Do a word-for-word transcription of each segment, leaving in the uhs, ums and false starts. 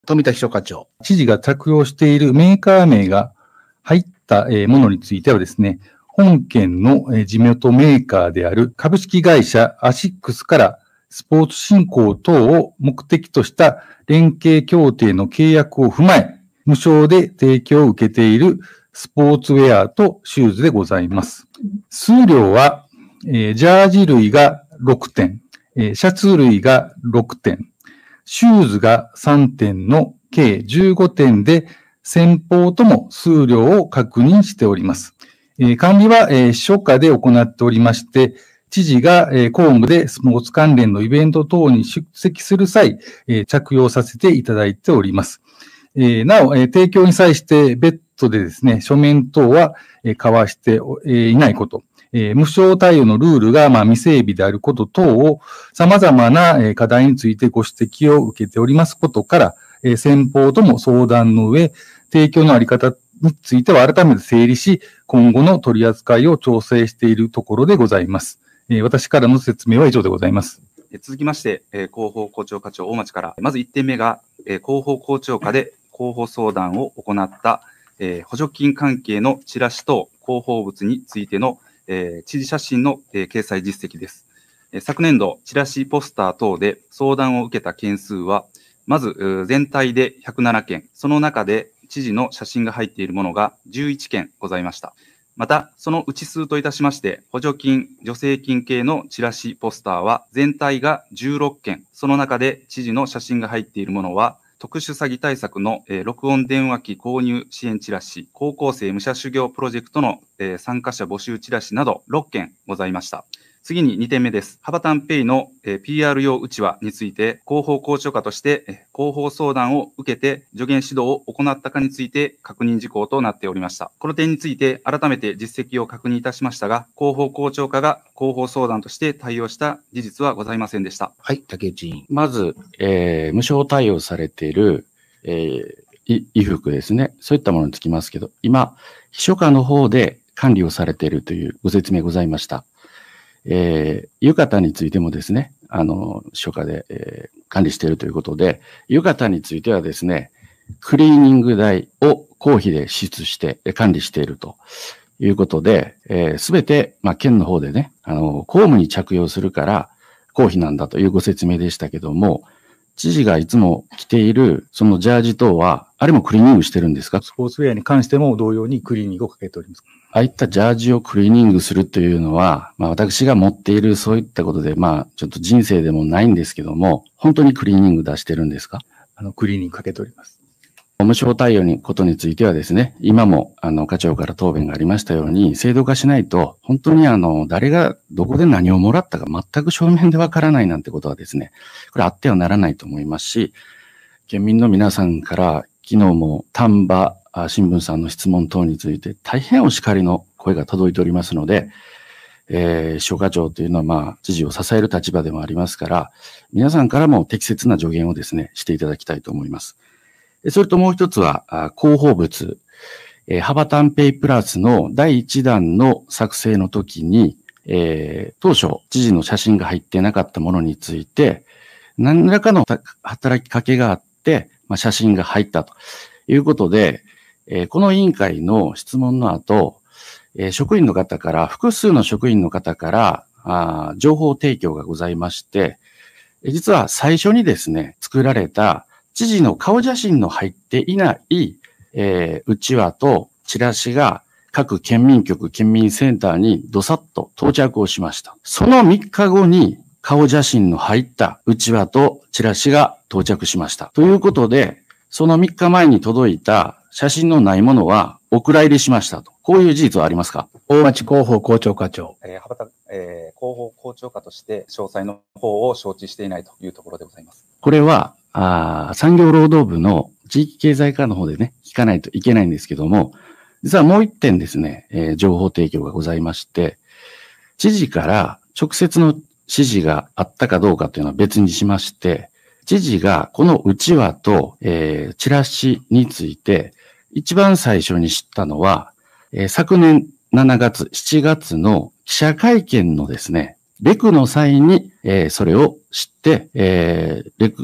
富田秘書課長。 知事が着用しているメーカー名が入ったものについてはですね、本県の地元メーカーである株式会社アシックスからスポーツ振興等を目的とした連携協定の契約を踏まえ、無償で提供を受けているスポーツウェアとシューズでございます。数量は、えー、ジャージ類がろくてん、えー、シャツ類がろくてん、シューズがさんてんの計じゅうごてんで、先方とも数量を確認しております。えー、管理は、えー、秘書課で行っておりまして、知事が、えー、公務でスポーツ関連のイベント等に出席する際、えー、着用させていただいております。えー、なお、えー、提供に際して別途でですね、書面等は、えー、交わして、えー、いないこと。えー、無償対応のルールが、まあ、未整備であること等を、様々な、えー、課題についてご指摘を受けておりますことから、えー、先方とも相談の上、提供のあり方については改めて整理し、今後の取り扱いを調整しているところでございます。えー、私からの説明は以上でございます。 続きまして、えー、広報広聴課長大町から、まずいってんめが、えー、広報広聴課で広報相談を行った、えー、補助金関係のチラシ等広報物についてのえー、知事写真の、えー、掲載実績です、えー。昨年度、チラシポスター等で相談を受けた件数は、まず全体でひゃくななけん、その中で知事の写真が入っているものがじゅういっけんございました。また、そのうち数といたしまして、補助金、助成金系のチラシポスターは全体がじゅうろっけん、その中で知事の写真が入っているものは、特殊詐欺対策の、えー、録音電話機購入支援チラシ、高校生武者修行プロジェクトの、えー、参加者募集チラシなどろっけんございました。次ににてんめです。ハバタンペイの、えー、ピーアール 用うちわについて、広報広聴課として、えー、広報相談を受けて助言指導を行ったかについて確認事項となっておりました。この点について改めて実績を確認いたしましたが、広報広聴課が広報相談として対応した事実はございませんでした。 はい、竹内委員。 まず、えー、無償対応されている、えー、衣服ですね。そういったものにつきますけど、今、秘書課の方で管理をされているというご説明ございました。えー、浴衣についてもですね、あの、秘書課で、えー、管理しているということで、浴衣についてはですね、クリーニング代を公費で支出して管理しているということで、す、えー、べ、て、まあ、県の方でね、あの、公務に着用するから公費なんだというご説明でしたけども、知事がいつも着ているそのジャージ等は、あれもクリーニングしてるんですか？ スポーツウェアに関しても同様にクリーニングをかけております。 ああいったジャージをクリーニングするというのは、まあ私が持っているそういったことで、まあちょっと人生でもないんですけども、本当にクリーニング出してるんですか？ あの、クリーニングかけております。 無償対応にことについてはですね、今もあの課長から答弁がありましたように、制度化しないと、本当にあの、誰がどこで何をもらったか全く正面でわからないなんてことはですね、これあってはならないと思いますし、県民の皆さんから昨日も丹波新聞さんの質問等について大変お叱りの声が届いておりますので、えー、秘書課長というのはまあ知事を支える立場でもありますから、皆さんからも適切な助言をですね、していただきたいと思います。それともう一つは、広報物。えー、ハバタンペイプラスのだいいちだんの作成の時に、えー、当初、知事の写真が入ってなかったものについて、何らかの働きかけがあって、まあ、写真が入ったということで、えー、この委員会の質問の後、えー、職員の方から、複数の職員の方から、あ情報提供がございまして、実は最初にですね、作られた知事の顔写真の入っていない、えー、うちわとチラシが各県民局、県民センターにどさっと到着をしました。そのみっかごに顔写真の入ったうちわとチラシが到着しました。ということで、そのみっかまえに届いた写真のないものはお蔵入りしましたと。こういう事実はありますか？ 大町広報広聴課長。 えー、はばた、えー、広報広聴課として詳細の方を承知していないというところでございます。 これは、あ産業労働部の地域経済課の方でね、聞かないといけないんですけども、実はもう一点ですね、えー、情報提供がございまして、知事から直接の指示があったかどうかというのは別にしまして、知事がこのうちわと、えー、チラシについて一番最初に知ったのは、えー、昨年しちがつ、しちがつの記者会見のですね、レクの際に、えー、それを知って、えー、レク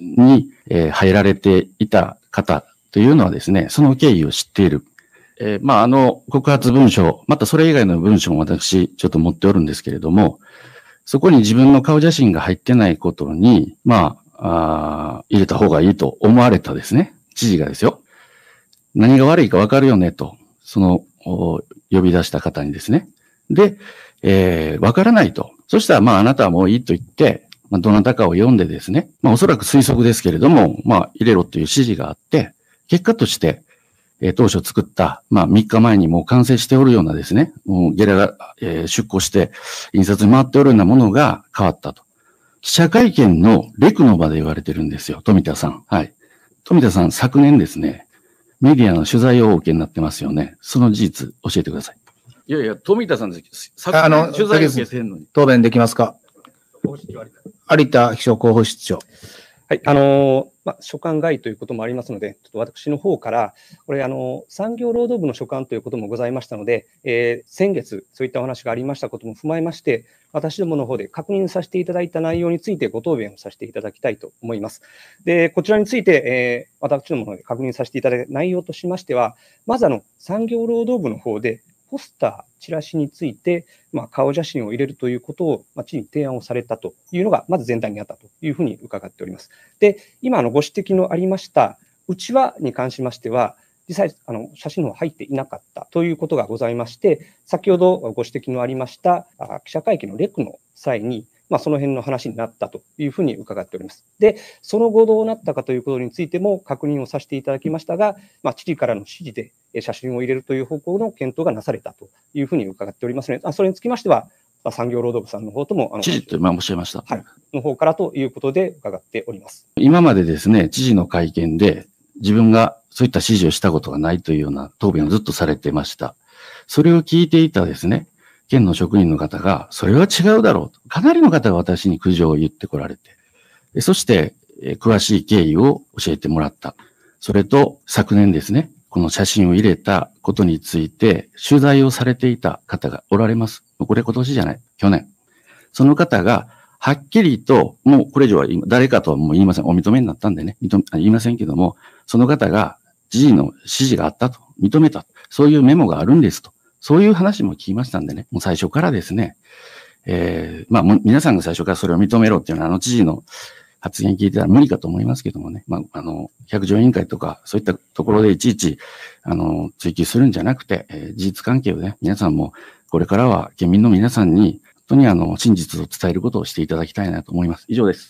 に、えー入られていた方というのはですね、その経緯を知っている。えーまあ、あの、告発文書、またそれ以外の文書も私、ちょっと持っておるんですけれども、そこに自分の顔写真が入ってないことに、まあ、あ入れた方がいいと思われたですね、知事がですよ。何が悪いかわかるよね、と、その、呼び出した方にですね。で、えー、わからないと。そしたら、まあ、あなたはもういいと言って、まあ、どなたかを読んでですね、まあ、おそらく推測ですけれども、まあ、入れろという指示があって、結果として、えー、当初作った、まあ、みっかまえにもう完成しておるようなですね、もうゲラが、えー、出庫して、印刷に回っておるようなものが変わったと。記者会見のレクの場で言われてるんですよ、富田さん。はい。富田さん、昨年ですね、メディアの取材をお受けになってますよね。その事実、教えてください。いやいや、富田さんです。 あの、取材受けてんのに。答弁できますか？有田秘書広報室長。 はい、あの、まあ、所管外ということもありますので、ちょっと私の方から、これ、あの、産業労働部の所管ということもございましたので、えー、先月、そういったお話がありましたことも踏まえまして、私どもの方で確認させていただいた内容についてご答弁をさせていただきたいと思います。で、こちらについて、えー、私どもの方で確認させていただいた内容としましては、まずあの、産業労働部の方で、ポスター、チラシについて、まあ、顔写真を入れるということを、まあ、知に提案をされたというのが、まず全体にあったというふうに伺っております。で、今、あの、ご指摘のありました、うちわに関しましては、実際、あの、写真の方入っていなかったということがございまして、先ほどご指摘のありました、あ記者会見のレクの際に、まあ、その辺の話になったというふうに伺っております。で、その後どうなったかということについても確認をさせていただきましたが、まあ、知事からの指示で写真を入れるという方向の検討がなされたというふうに伺っておりますので、あそれにつきましては、まあ、産業労働部さんの方とも、あの知事と今おっしゃいました。 はい。の方からということで伺っております。 今までですね、知事の会見で自分がそういった指示をしたことがないというような答弁をずっとされてました。それを聞いていたですね、県の職員の方が、それは違うだろうと。かなりの方が私に苦情を言ってこられて、そして、えー、詳しい経緯を教えてもらった。それと、昨年ですね、この写真を入れたことについて、取材をされていた方がおられます。これ今年じゃない、去年。その方が、はっきりと、もうこれ以上は誰かとはもう言いません。お認めになったんでね、認め言いませんけども、その方が、知事の指示があったと、認めた。そういうメモがあるんですと。そういう話も聞きましたんでね、もう最初からですね、えー、まあ、皆さんが最初からそれを認めろっていうのは、あの知事の発言聞いてたら無理かと思いますけどもね、まあ、あの、百条委員会とか、そういったところでいちいち、あの、追及するんじゃなくて、えー、事実関係をね、皆さんも、これからは県民の皆さんに、本当にあの、真実を伝えることをしていただきたいなと思います。以上です。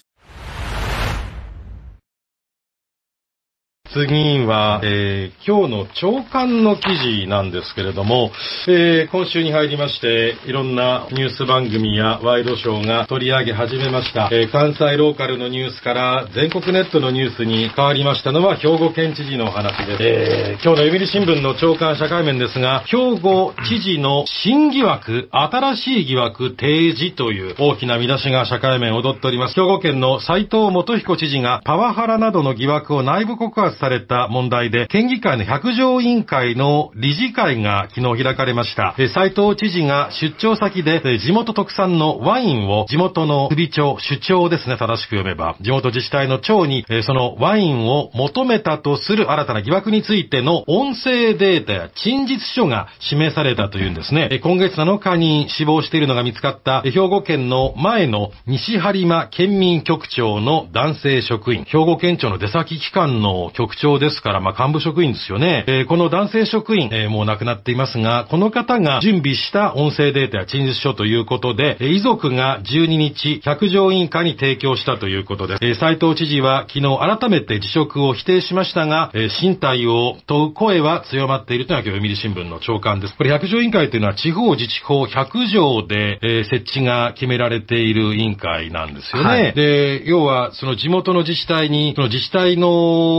次は、えー、今日の朝刊の記事なんですけれども、えー、今週に入りまして、いろんなニュース番組やワイドショーが取り上げ始めました。えー、関西ローカルのニュースから全国ネットのニュースに変わりましたのは兵庫県知事のお話です。えー、今日の読売新聞の朝刊社会面ですが、兵庫知事の新疑惑、新しい疑惑提示という大きな見出しが社会面を踊っております。兵庫県の斉藤元彦知事がパワハラなどの疑惑を内部告発された問題で、県議会の百条委員会の理事会が昨日開かれました。斉藤知事が出張先で地元特産のワインを地元の首長、首長ですね、正しく読めば、地元自治体の長にそのワインを求めたとする新たな疑惑についての音声データや陳述書が示されたというんですね。今月なのかに死亡しているのが見つかった兵庫県の前の西播磨県民局長の男性職員、兵庫県庁の出先機関の局長ですから、まあ、幹部職員ですよね。えー、この男性職員、えー、もう亡くなっていますが、この方が準備した音声データや陳述書ということで、えー、遺族がじゅうににち、百条委員会に提供したということです。えー、斉藤知事は昨日改めて辞職を否定しましたが、えー、進退を問う声は強まっているというのが今日読売新聞の朝刊です。これ百条委員会というのは地方自治法ひゃくじょうで、えー、設置が決められている委員会なんですよね。はい、で、要はその地元の自治体に、その自治体の運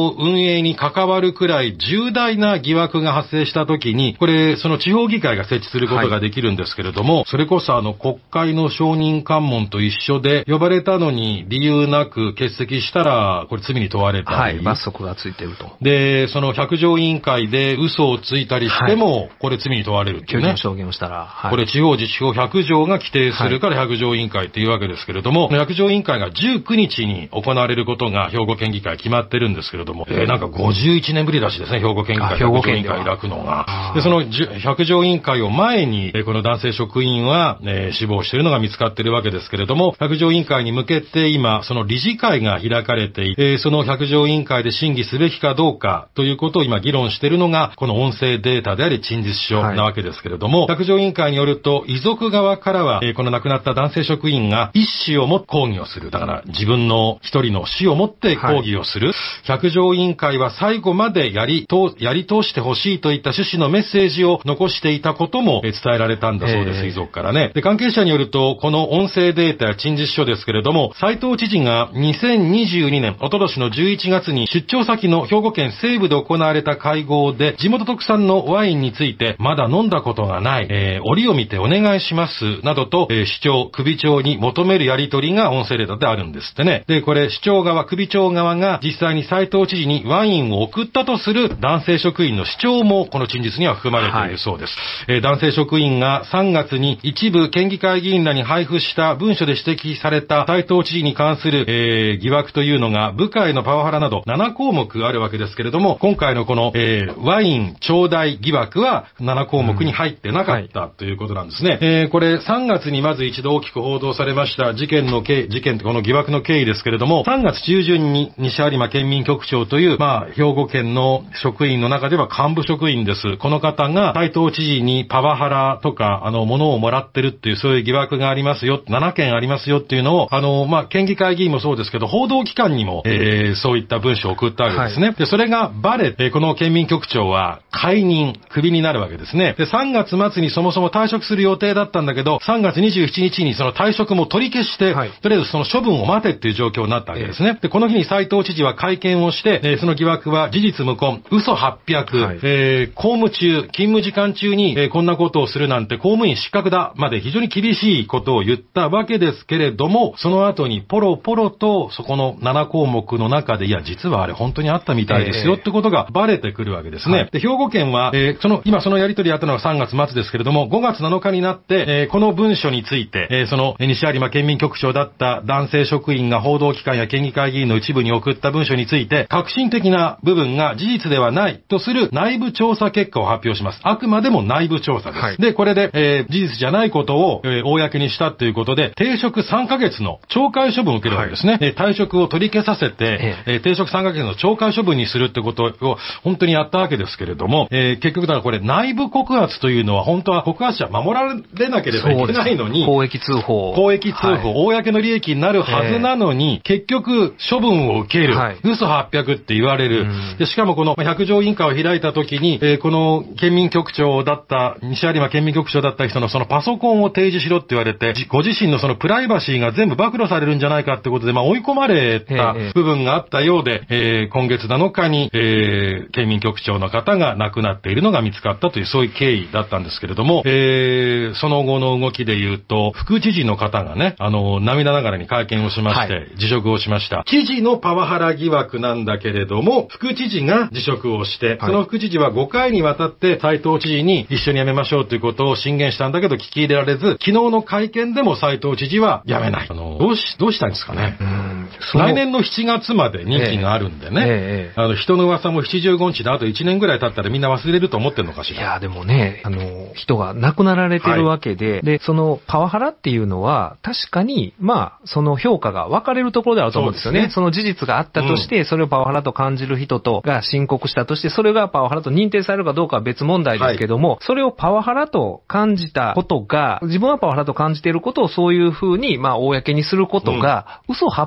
営に関わるくらい重大な疑惑が発生したときに、これ、その地方議会が設置することができるんですけれども、はい、それこそあの国会の承認喚問と一緒で、呼ばれたのに理由なく欠席したら、これ罪に問われたり。 はい、罰則がついてると。 で、その百条委員会で嘘をついたりしても、はい、これ罪に問われるっていうね。 虚偽の証言をしたら。はい、 これ地方自治法百条が規定するから百条委員会っていうわけですけれども、はい、百条委員会がじゅうくにちに行われることが兵庫県議会決まってるんですけれども、えー、なんかごじゅういちねんぶりらしいですね、兵庫県議会、百条委員会開くのが。で、その百条委員会を前に、この男性職員は、えー、死亡しているのが見つかっているわけですけれども、百条委員会に向けて今、その理事会が開かれていて、その百条委員会で審議すべきかどうかということを今議論しているのが、この音声データであり陳述書なわけですけれども、はい、百条委員会によると、遺族側からは、えー、この亡くなった男性職員が意思を持って抗議をする。だから自分の一人の死をもって抗議をする。はい、百条委員会は最後までやり通、やり通してほしいといった趣旨のメッセージを残していたことも伝えられたんだそうです、遺族からね。で、関係者によると、この音声データや陳述書ですけれども、斉藤知事がにせんにじゅうにねん、おととしのじゅういちがつに出張先の兵庫県西部で行われた会合で、地元特産のワインについて、まだ飲んだことがない、えー、折を見てお願いします、などと、えー、市長、首長に求めるやり取りが音声データであるんですってね。で、これ、市長側、首長側が実際に斉藤知事にワインを送ったとする男性職員の主張もこの陳述には含まれているそうです。はい、えー、男性職員がさんがつに一部県議会議員らに配布した文書で指摘された斉藤知事に関する、えー、疑惑というのが部下へのパワハラなどななこうもくあるわけですけれども、今回のこの、えー、ワイン頂戴疑惑はななこうもくに入ってなかった、うん、ということなんですね。えー、これさんがつにまず一度大きく報道されました事件の経、事件この疑惑の経緯ですけれども、さんがつちゅうじゅんに西有馬県民局長という、まあ、兵庫県の職員の中では幹部職員です。この方が斉藤知事にパワハラとか、あの、物をもらってるっていう、そういう疑惑がありますよ、ななけんありますよっていうのを、あの、まあ、県議会議員もそうですけど、報道機関にも、えー、そういった文書を送ったわけですね。はい、で、それがバレて、この県民局長は解任、クビになるわけですね。で、さんがつまつにそもそも退職する予定だったんだけど、さんがつにじゅうしちにちにその退職も取り消して、はい、とりあえずその処分を待てっていう状況になったわけですね。えー、で、この日に斉藤知事は会見をして、えー、その疑惑は事実無根、嘘はっぴゃく、はい、えー、公務中、勤務時間中に、えー、こんなことをするなんて公務員失格だまで非常に厳しいことを言ったわけですけれども、その後にポロポロとそこのななこうもくの中で、いや、実はあれ本当にあったみたいですよってことがバレてくるわけですね。はい、で、兵庫県は、えー、その、今そのやり取りやったのがさんがつまつですけれども、ごがつなのかになって、えー、この文書について、えー、その、西有馬県民局長だった男性職員が報道機関や県議会議員の一部に送った文書について、革新的な部分が事実ではないとする内部調査結果を発表します。あくまでも内部調査です。はい、で、これで、えー、事実じゃないことを、えー、公にしたということで、停職さんかげつの懲戒処分を受けるわけですね。はい、えー、退職を取り消させて、えー、停職さんかげつの懲戒処分にするってことを本当にやったわけですけれども、えー、結局だからこれ内部告発というのは本当は告発者守られなければいけないのに、 公益通報。 公益通報、はい、公の利益になるはずなのに、えー、結局処分を受ける。はい、嘘はっぴゃくって言われる。で、しかもこの百条委員会を開いた時に、えー、この県民局長だった、西有馬県民局長だった人のそのパソコンを提示しろって言われて、ご自身のそのプライバシーが全部暴露されるんじゃないかってことで、まあ追い込まれた部分があったようで、えー、今月なのかに、えー、県民局長の方が亡くなっているのが見つかったという、そういう経緯だったんですけれども、えー、その後の動きで言うと、副知事の方がね、あの、涙ながらに会見をしまして、はい、辞職をしました。知事のパワハラ疑惑なんだけれども、副知事が辞職をして、はい、その副知事はごかいにわたって斉藤知事に一緒に辞めましょうということを進言したんだけど聞き入れられず、昨日の会見でも斉藤知事は辞めない。あの、どうし、どうしたんですかね。うん来年のしちがつまで任期があるんでね、ええええ、あの、人の噂もしちじゅうごにちであといちねんぐらい経ったらみんな忘れると思ってるのかしら。 いや、でもね、あの、人が亡くなられてるわけで、はい、で、そのパワハラっていうのは、確かに、まあ、その評価が分かれるところであると思うんですよね。そ, ねその事実があったとして、うん、それをパワハラと感じる人とが申告したとして、それがパワハラと認定されるかどうかは別問題ですけども、はい、それをパワハラと感じたことが、自分はパワハラと感じていることをそういうふうに、まあ、公にすることが、うん、嘘はっぴゃくと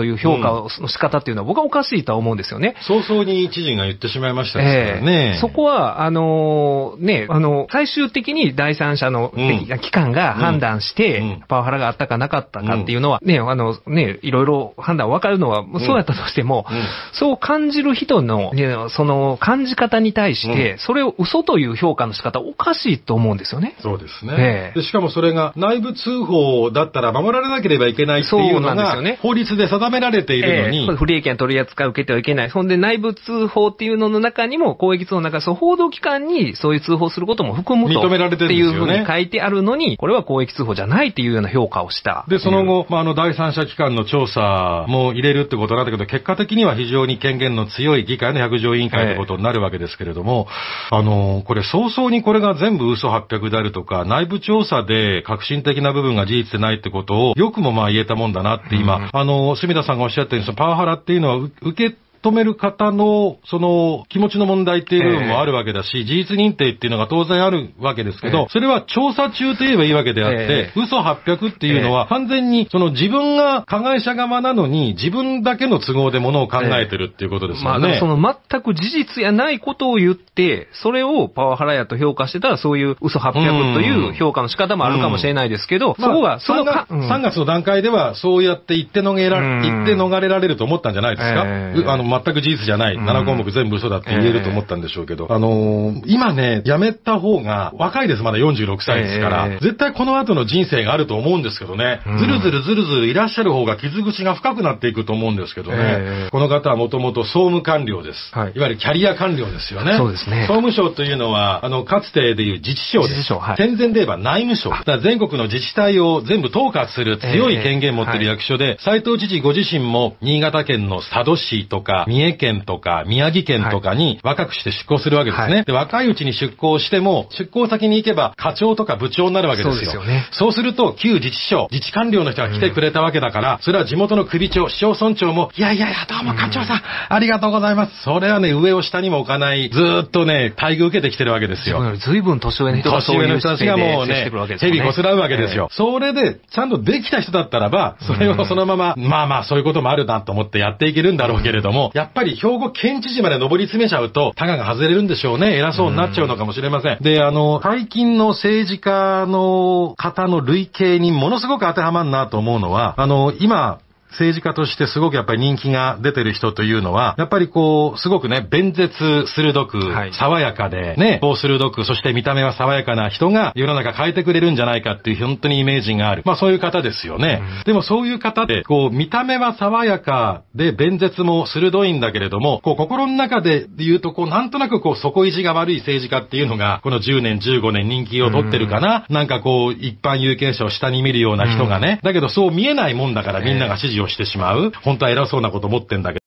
そういう評価をの仕方っていうのは僕はおかしいとは思うんですよね。 早々に知事が言ってしまいましたですからね。 えー、そこは、あのー、ね、あの、最終的に第三者の、うん、機関が判断して、うん、パワハラがあったかなかったかっていうのは、ね、あの、ね、いろいろ判断分かるのは、そうやったとしても、うんうん、そう感じる人の、ね、その感じ方に対して、うん、それを嘘という評価の仕方おかしいと思うんですよね。 そうですね。えー、でしかもそれが内部通報だったら守られなければいけないっていうのが、ね、法律で定められているのに、 えー、不利益な取り扱いを受けてはいけない。そんで内部通報っていうのの中にも、公益通報の中、そう報道機関にそういう通報することも含むと。 認められてるんですよね。 っていうふうに書いてあるのに、これは公益通報じゃないっていうような評価をした。 で、その後、まあ、あの、第三者機関の調査も入れるってことなんだけど、結果的には非常に権限の強い議会の百条委員会ってことになるわけですけれども、えー、あの、これ早々にこれが全部嘘はっぴゃくであるとか、内部調査で革新的な部分が事実でないってことを、よくもまあ言えたもんだなって今、うん、あの、住田さんがおっしゃったように、そのパワハラっていうのは受け止める方の、その、気持ちの問題っていう部分もあるわけだし、えー、事実認定っていうのが当然あるわけですけど、えー、それは調査中と言えばいいわけであって、えー、嘘はっぴゃくっていうのは、完全に、その自分が加害者側なのに、自分だけの都合でものを考えてるっていうことですよね。 えー、まあ、その全く事実やないことを言って、それをパワハラやと評価してたら、そういう嘘はっぴゃくという評価の仕方もあるかもしれないですけど、そこは、そのか、 まあ、さんがつの段階では、そうやって言って逃れられ、言って逃れられると思ったんじゃないですか。えー、あの、全く事実じゃない。ななこうもく全部嘘だって言えると思ったんでしょうけど、えー、あのー、今ね、やめた方が若いです。まだよんじゅうろくさいですから、えー、絶対この後の人生があると思うんですけどね、うん、ずるずるずるずるいらっしゃる方が傷口が深くなっていくと思うんですけどね、えー、この方はもともと総務官僚です、はい。いわゆるキャリア官僚ですよね。 そうですね。 総務省というのは、あの、かつてでいう自治省です。自治省、はい。戦前で言えば内務省。だから全国の自治体を全部統括する強い権限を持っている役所で、斉、えーはい、藤知事ご自身も新潟県の佐渡市とか、三重県とか、宮城県とかに若くして出向するわけですね。はい、で、若いうちに出向しても、出向先に行けば課長とか部長になるわけですよ。そうですよね。そうすると、旧自治省、自治官僚の人が来てくれたわけだから、うん、それは地元の首長、市町村長も、いやいやいや、どうも課長さん、うん、ありがとうございます。それはね、上を下にも置かない、ずーっとね、待遇受けてきてるわけですよ。 ずいぶん年上の人がそういう人たちがもうね、 蛇こすらうわけですよ。えー、それで、ちゃんとできた人だったらば、それをそのまま、うん、まあまあ、そういうこともあるなと思ってやっていけるんだろうけれども、やっぱり兵庫県知事まで上り詰めちゃうと、タガが外れるんでしょうね。偉そうになっちゃうのかもしれません。で、あの、最近の政治家の方の類型にものすごく当てはまるなと思うのは、あの、今、政治家としてすごくやっぱり人気が出てる人というのは、やっぱりこう、すごくね、弁舌鋭く、爽やかで、ね、こう鋭く、そして見た目は爽やかな人が世の中変えてくれるんじゃないかっていう本当にイメージがある。まあそういう方ですよね。うん、でもそういう方で、こう、見た目は爽やかで、弁舌も鋭いんだけれども、こう、心の中で言うと、こう、なんとなくこう、底意地が悪い政治家っていうのが、このじゅうねん、じゅうごねん人気を取ってるかな。うん、なんかこう、一般有権者を下に見るような人がね、うん、だけどそう見えないもんだからみんなが支持をしてしまう。本当は偉そうなこと思ってんだけど。